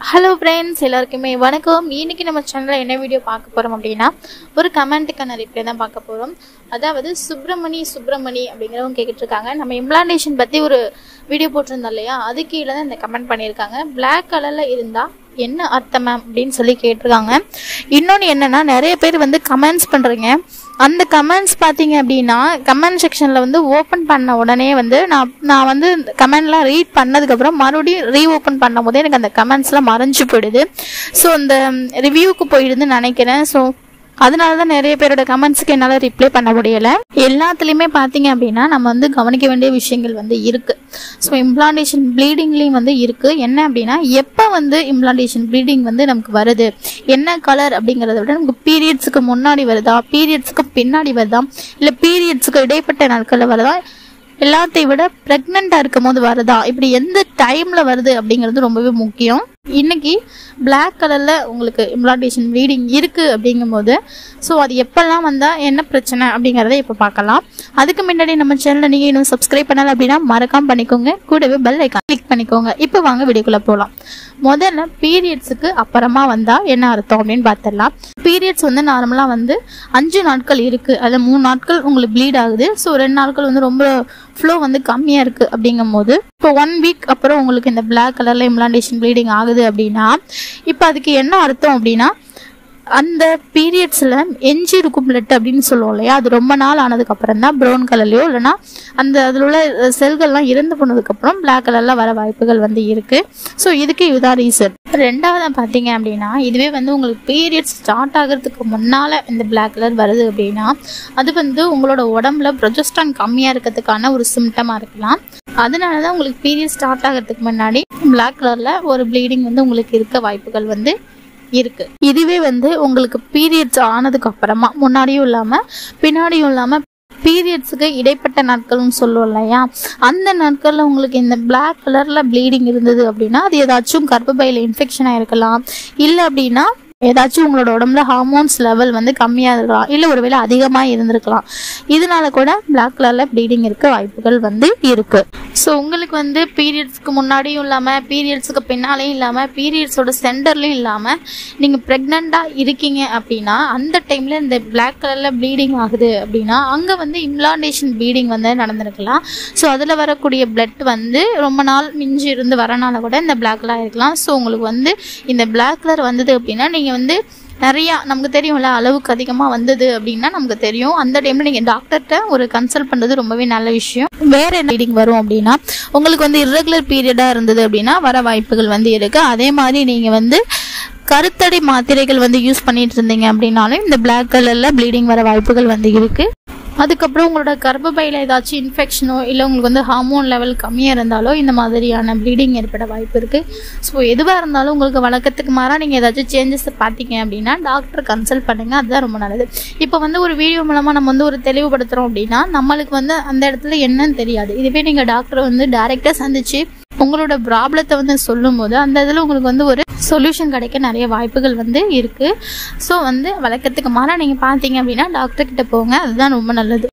Hello friends, எல்லாருக்குமே வணக்கம். இன்னைக்கு நம்ம சேனலில் என்ன வீடியோ பார்க்க போகிறோம் அப்படின்னா, ஒரு கமெண்ட்டுக்கான ரிப்ளை தான் பார்க்க போகிறோம். அதாவது சுப்ரமணி அப்படிங்கிறவங்க கேட்டுட்டு இருக்காங்க. நம்ம இம்ப்ளான்டேஷன் பற்றி ஒரு வீடியோ போட்டிருந்தோம் இல்லையா, அது கீழே தான் இந்த கமெண்ட் பண்ணியிருக்காங்க. பிளாக் கலரில் இருந்தால் என்ன அர்த்தம் மேம் அப்படின்னு சொல்லி கேட்டிருக்காங்க. இன்னொன்று என்னென்னா, நிறைய பேர் கமெண்ட்ஸ் பண்ணுறீங்க. அந்த கமெண்ட்ஸ் பார்த்தீங்க அப்படின்னா, கமெண்ட் செக்ஷனில் ஓப்பன் பண்ண உடனே நான் கமெண்ட்லாம் ரீட் பண்ணதுக்கப்புறம் மறுபடியும் ரீஓப்பன் பண்ணும் போதே எனக்கு அந்த கமெண்ட்ஸ்லாம் மறைஞ்சு போயிடுது. ஸோ அந்த ரிவ்யூக்கு போயிடுதுன்னு நினைக்கிறேன். ஸோ அதனால தான் நிறைய பேரோட கமெண்ட்ஸுக்கு என்னால் ரிப்ளை பண்ண முடியலை. எல்லாத்துலேயுமே பார்த்தீங்க அப்படின்னா நம்ம கவனிக்க வேண்டிய விஷயங்கள் இருக்குது. ஸோ இம்ப்ளான்டேஷன் ப்ளீடிங்லேயும் இருக்குது. என்ன அப்படின்னா, எப்போ இம்ப்ளான்டேஷன் ப்ளீடிங் நமக்கு வருது, என்ன கலர் அப்படிங்கிறத விட நமக்கு பீரியட்ஸுக்கு முன்னாடி வருதா, பீரியட்ஸுக்கு பின்னாடி வருதா, இல்லை பீரியட்ஸுக்கு இடைப்பட்ட நாட்களில் வருதா, எல்லாத்தையும் விட ப்ரெக்னெண்ட்டாக இருக்கும் போது வருதா, இப்படி எந்த டைமில் வருது அப்படிங்கிறது ரொம்பவே முக்கியம். இன்னைக்கு பிளாக் கலரில் உங்களுக்கு இம்ப்ளான்டேஷன் ப்ளீடிங் இருக்குது அப்படிங்கும்போது, ஸோ அது எப்பெல்லாம் வந்தால் என்ன பிரச்சனை அப்படிங்கிறத இப்போ பார்க்கலாம். அதுக்கு முன்னாடி நம்ம சேனலை நீங்கள் இன்னும் சப்ஸ்கிரைப் பண்ணலை அப்படின்னா மறக்காம பண்ணிக்கோங்க. கூடவே பெல் ஐக்கான் கிளிக் பண்ணிக்கோங்க. இப்போ வாங்க வீடியோக்குள்ளே போகலாம். முதல்ல பீரியட்ஸுக்கு அப்புறமா வந்தால் என்ன அர்த்தம் அப்படின்னு பார்த்துடலாம். பீரியட்ஸ் நார்மலாக 5 நாட்கள் இருக்குது. அதில் 3 நாட்கள் உங்களுக்கு ப்ளீட் ஆகுது. ஸோ 2 நாட்கள் ரொம்ப ஃப்ளோ கம்மியாக இருக்குது அப்படிங்கும்போது, இப்போ 1 வீக் அப்புறம் உங்களுக்கு இந்த பிளாக் கலரில் இம்ப்ளான்டேஷன் ப்ளீடிங் ஆகுது அப்படின்னா, இப்போ அதுக்கு என்ன அர்த்தம் அப்படின்னா, அந்த பீரியட்ஸில் எஞ்சி இருக்கும் பிளட் அப்படின்னு சொல்லுவோம் இல்லையா, அது ரொம்ப நாள் ஆனதுக்கப்புறம் தான் ப்ரௌன் கலர்லையோ இல்லைனா அதில் உள்ள செல்கள்லாம் இறந்து போனதுக்கப்புறம் பிளாக் கலரில் வர வாய்ப்புகள் இருக்குது. ஸோ இதுக்கு இதுதான் ரீசன். ரெண்டாவது பார்த்தீங்க அப்படின்னா, இதுவே உங்களுக்கு பீரியட்ஸ் ஸ்டார்ட் ஆகிறதுக்கு முன்னால் இந்த பிளாக் கலர் வருது அப்படின்னா, அது உங்களோட உடம்புல ப்ரொஜெஸ்ட்ரான் கம்மியாக இருக்கிறதுக்கான ஒரு சிம்டமாக இருக்கலாம். அதனால தான் உங்களுக்கு பீரியட் ஸ்டார்ட் ஆகிறதுக்கு முன்னாடி பிளாக் கலரில் ஒரு ப்ளீடிங் உங்களுக்கு இருக்க வாய்ப்புகள் இருக்கு. இதுவே உங்களுக்கு பீரியட்ஸ் ஆனதுக்கு அப்புறமா, முன்னாடியும் இல்லாம பின்னாடியும் இல்லாம பீரியட்ஸுக்கு இடைப்பட்ட நாட்கள்னு சொல்லுவோம் இல்லையா, அந்த நாட்கள்ல உங்களுக்கு இந்த பிளாக் கலர்ல ப்ளீடிங் இருந்தது அப்படின்னா, அது ஏதாச்சும் கர்ப்பப்பையில இன்ஃபெக்ஷன் ஆயிருக்கலாம், இல்லை அப்படின்னா ஏதாச்சும் உங்களோட உடம்புல ஹார்மோன்ஸ் லெவல் கம்மியாக இருக்கலாம், இல்லை ஒருவேளை அதிகமாக இருந்திருக்கலாம். இதனால கூட பிளாக் கலரில் ப்ளீடிங் இருக்க வாய்ப்புகள் இருக்கு. ஸோ உங்களுக்கு பீரியட்ஸ்க்கு முன்னாடியும் இல்லாமல் பீரியட்ஸுக்கு பின்னாலேயும் இல்லாமல் பீரியட்ஸோட சென்டர்லையும் இல்லாமல் நீங்கள் ப்ரெக்னெண்ட்டாக இருக்கீங்க அப்படின்னா, அந்த டைமில் இந்த பிளாக் கலரில் ப்ளீடிங் ஆகுது அப்படின்னா, அங்கே இம்ப்ளான்டேஷன் ப்ளீடிங் நடந்திருக்கலாம். ஸோ அதில் வரக்கூடிய பிளட் ரொம்ப நாள் மிஞ்சி இருந்து வரனால கூட இந்த பிளாக் கலர் இருக்கலாம். ஸோ உங்களுக்கு இந்த பிளாக் கலர் வந்தது அப்படின்னா, நீங்கள் நிறையா நமக்கு தெரியும்ல, அளவுக்கு அதிகமாக வந்தது அப்படின்னா நமக்கு தெரியும். அந்த டைமில் நீங்கள் டாக்டர்கிட்ட ஒரு கன்சல்ட் பண்ணுறது ரொம்பவே நல்ல விஷயம். வேறு என்ன ப்ளீடிங் வரும் அப்படின்னா, உங்களுக்கு இர்ரெகுலர் பீரியடாக இருந்தது அப்படின்னா வர வாய்ப்புகள் இருக்குது. அதே மாதிரி நீங்கள் கருத்தடை மாத்திரைகள் யூஸ் பண்ணிட்டு இருந்தீங்க அப்படின்னாலும் இந்த பிளாக் கலரில் ப்ளீடிங் வர வாய்ப்புகள் இருக்குது. அதுக்கப்புறம் உங்களோட கர்ப்பப்பையில் ஏதாச்சும் இன்ஃபெக்ஷனோ இல்லை உங்களுக்கு ஹார்மோன் லெவல் கம்மியாக இருந்தாலோ இந்த மாதிரியான ப்ளீடிங் ஏற்பட வாய்ப்பு இருக்குது. ஸோ எதுவாக இருந்தாலும் உங்களுக்கு வழக்கத்துக்கு மாறாக நீங்கள் ஏதாச்சும் சேஞ்சஸ் பார்த்தீங்க அப்படின்னா டாக்டர் கன்சல்ட் பண்ணுங்கள். அதுதான் ரொம்ப நல்லது. இப்போ ஒரு வீடியோ மூலமாக நம்ம ஒரு தெளிவுபடுத்துகிறோம் அப்படின்னா, நம்மளுக்கு அந்த இடத்துல என்னன்னு தெரியாது. இதுவே நீங்கள் டாக்டரை டைரெக்டாக சந்திச்சு உங்களோட ப்ராப்ளத்தை சொல்லும் போது அந்த இதில் உங்களுக்கு ஒரு சொல்யூஷன் கிடைக்க நிறைய வாய்ப்புகள் இருக்குது. ஸோ வழக்கத்துக்கு மாறாக நீங்கள் பார்த்தீங்க அப்படின்னா டாக்டர்கிட்ட போங்க. அதுதான் ரொம்ப நல்லது.